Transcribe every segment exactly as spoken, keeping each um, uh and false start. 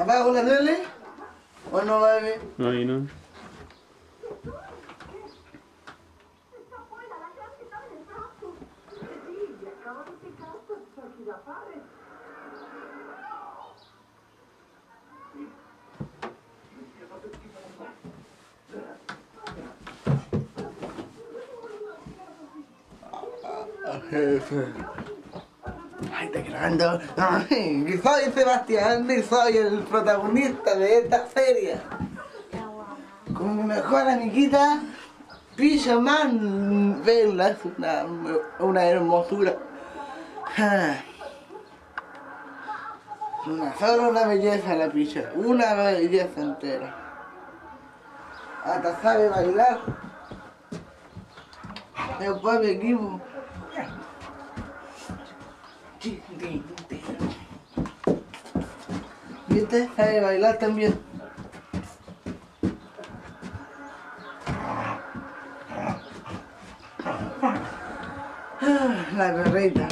¿Apago la tele? ¿O no va a ver? No, ahí no. Jefe. Ay, está grabando. Ay, que soy Sebastián y soy el protagonista de esta feria. Con mi mejor amiguita, Pichaman. Venla, es una, una hermosura. Una sola una belleza la picha, una belleza entera. Hasta sabe bailar. Después mi equipo. ¿Viste? Sabe bailar también. La perrita.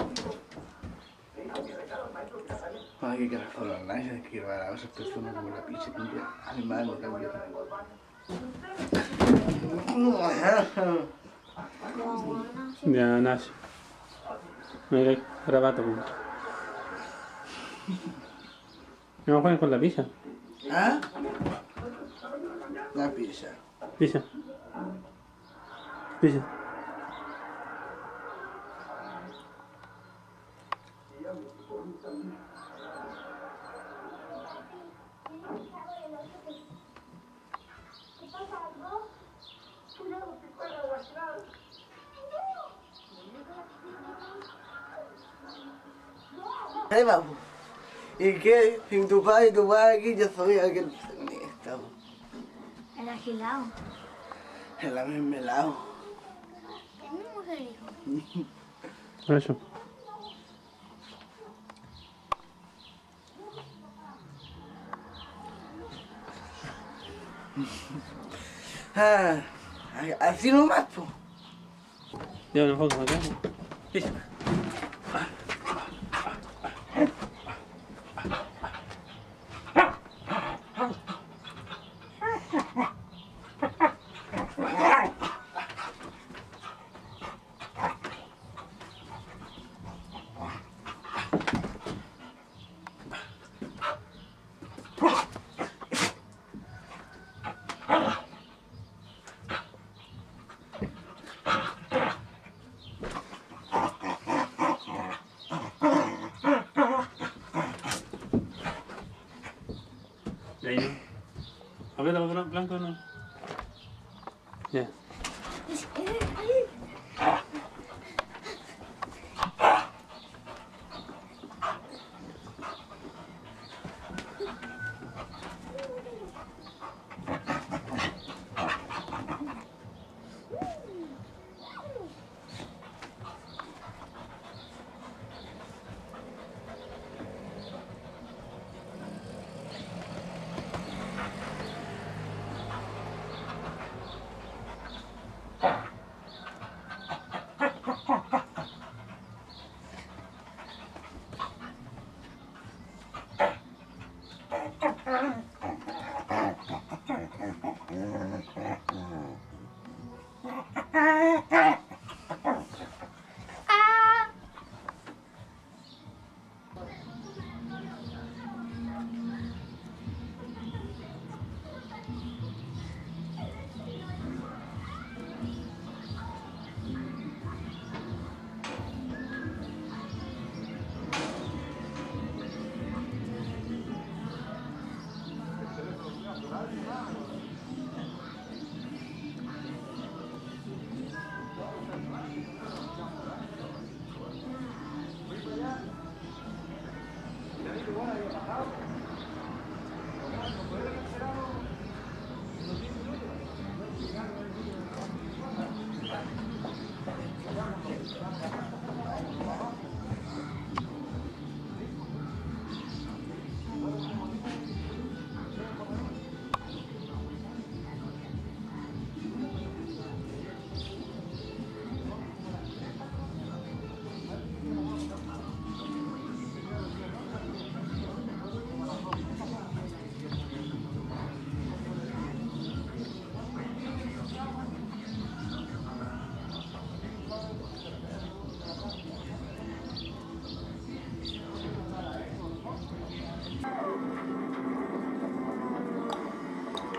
Ay, qué carajo, la verdad es que a esas personas como la picha también. Animal también. Ya nace. Mira, rabato. ¿No juegan con la pizza? ¿Ah? La pizza. Pizza. Pizza. Ahí vamos. ¿Y qué? Sin tu padre y tu padre aquí, yo sabía que estamos. El agilado. En la misma lado. El mismo se dijo. Eso. Ah, así nomás, po. Ya, un poco acá. Pizza.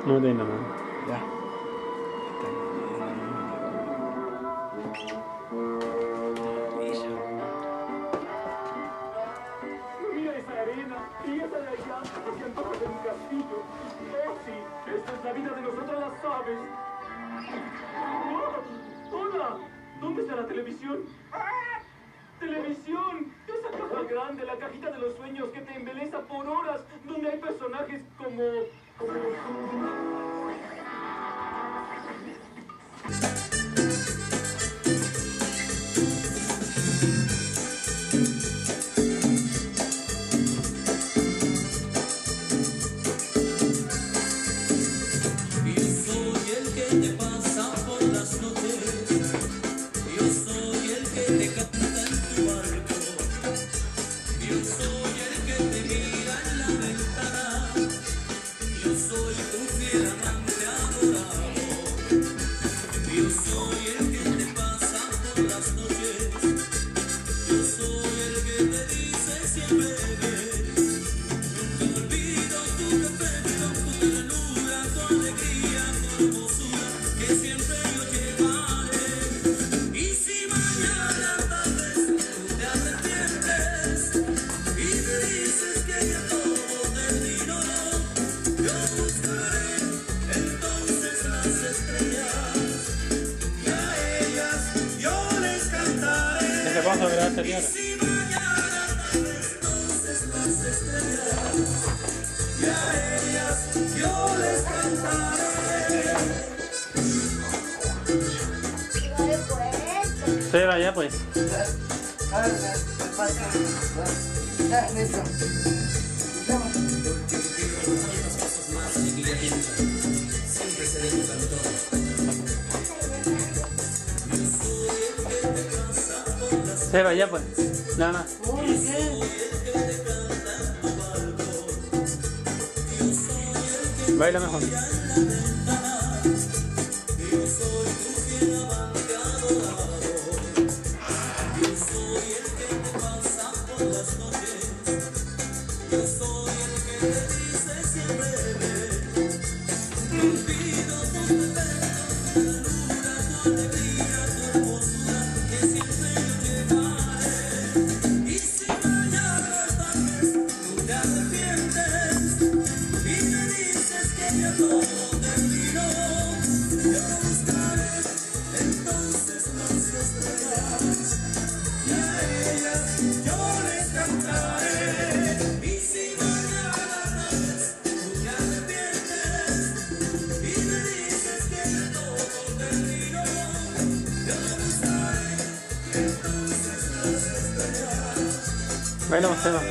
No tengo nada. Ya. Mira esa arena y esa de allá, se antoja de un castillo. Oh, sí, esta es la vida de nosotras las aves. Oh, hola, ¿dónde está la televisión? ¡Ah! ¡Televisión! Esa caja grande, la cajita de los sueños que te embeleza por horas, donde hay personajes como... como... Vamos a grabar esta tierra. Se va ya pues. Ya, listo. Se va ya pues. Nada más. ¿Por qué? Baila mejor. Baila más, Seba.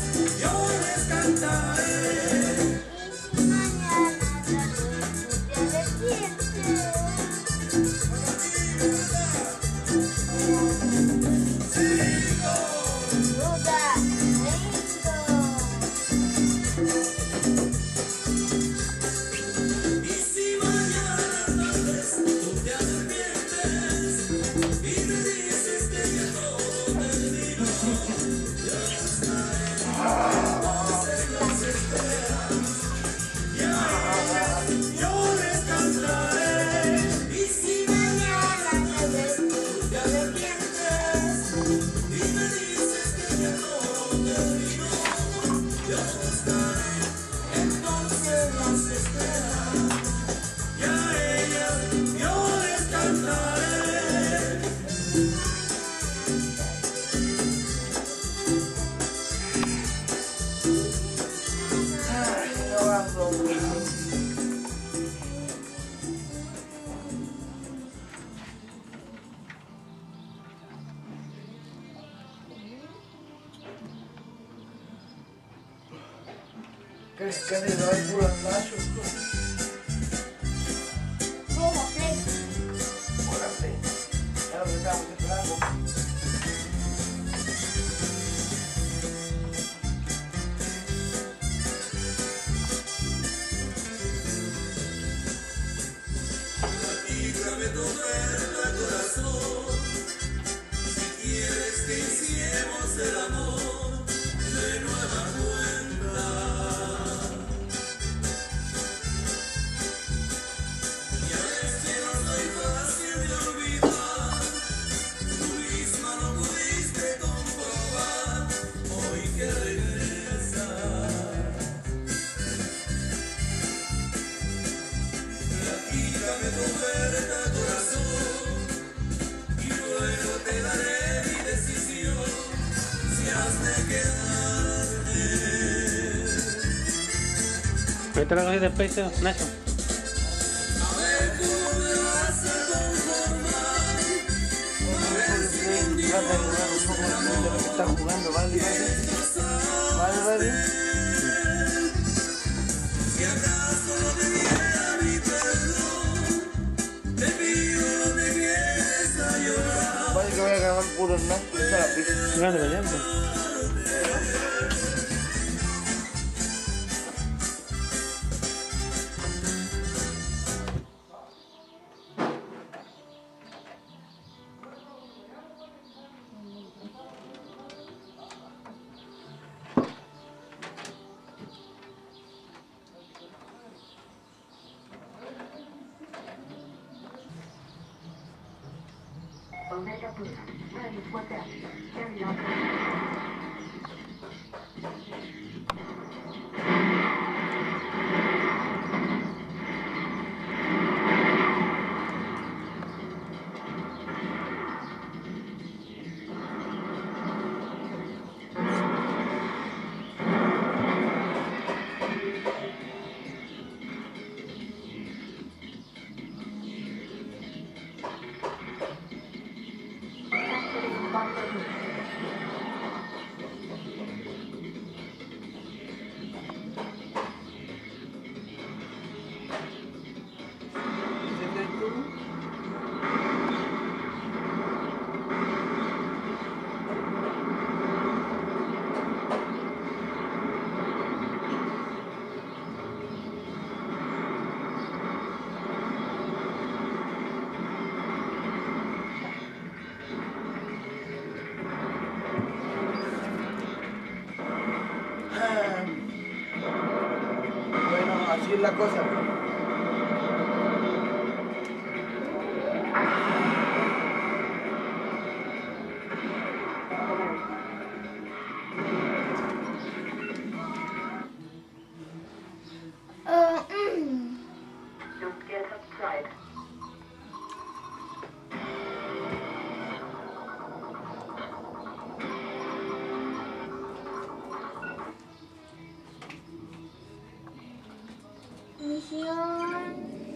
¿Crees que le doy puro macho? ¿Cómo sé? Órale. Ya lo que estamos esperando. Dígame tu verdad, corazón, si quieres que hiciéramos el amor de nueva cuenta. Vete a la cosita después, Nacho. A ver cómo me vas a conformar. A ver si un día Trata de jugar un poco de lo que está jugando, ¿vale? ¿Vale, vale? si acaso no te diera mi perdón, te pido no te quedes a llorar. Vale, que voy a grabar puro nada. Esa es la pista. Grande para allá, pues. Omega Boost, ready for that. Carry on. Bueno, así es la cosa. Uh, mm. Don't get uptight. Misión.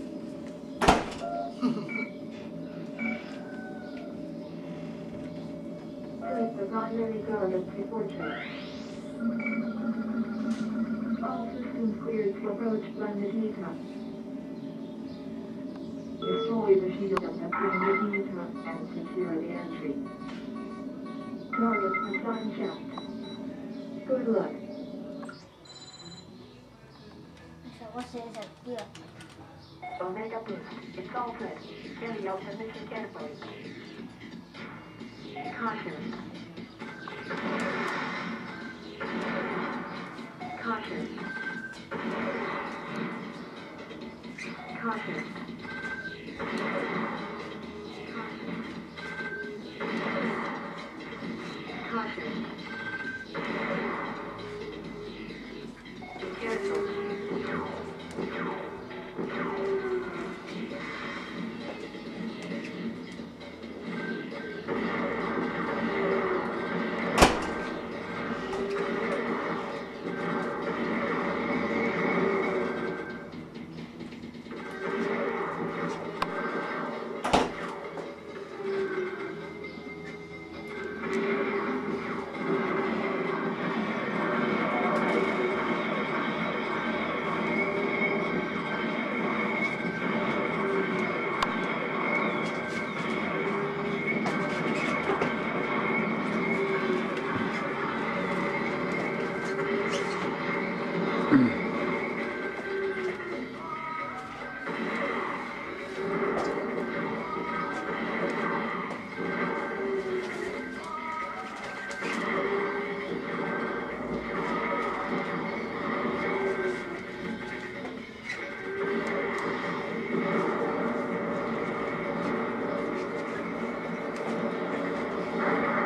Good, forgotten any girl in pre-portrait. All systems cleared to approach Magnetica. Destroy the shield at Magnetica and secure the entry. Target was unchecked. Good luck. Esa voz se desactiva. Omega Boost, it's all good. Carry out the mission carefully. Caution. Caution. Caution. Caution. Be careful.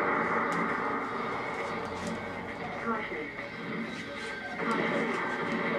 Caution. Caution.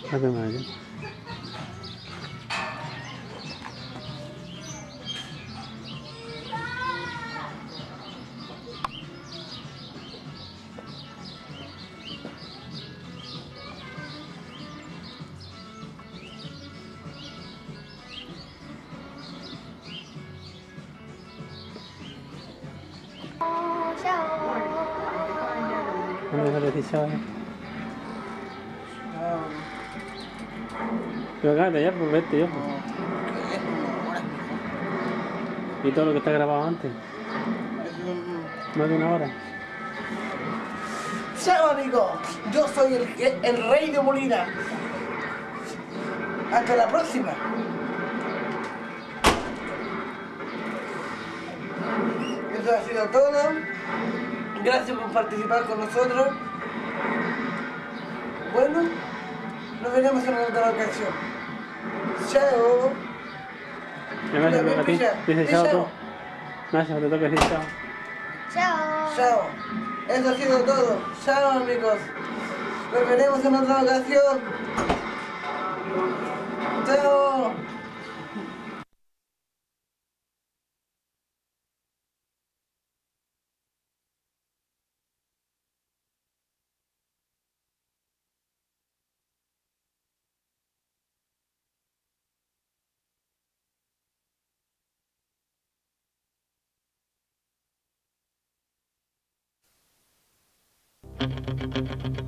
Ave María. Chao. ¿Dónde deja de decir chao? Chao. Pero acá, ya, pues vete yo. Pues. Y todo lo que está grabado antes. Más de una hora. Chao amigos, yo soy el, el rey de Molina. Hasta la próxima. Eso ha sido todo. Gracias por participar con nosotros. Bueno, nos veremos en otra ocasión. Chao. Ya, Nacho, Mira, a ti. mira, Dice mira, chao chao. tú. Nacho, te toca decir chao. Chao. Chao. Eso ha sido todo. Chao amigos. Nos veremos en otra ocasión. Chao. Thank you.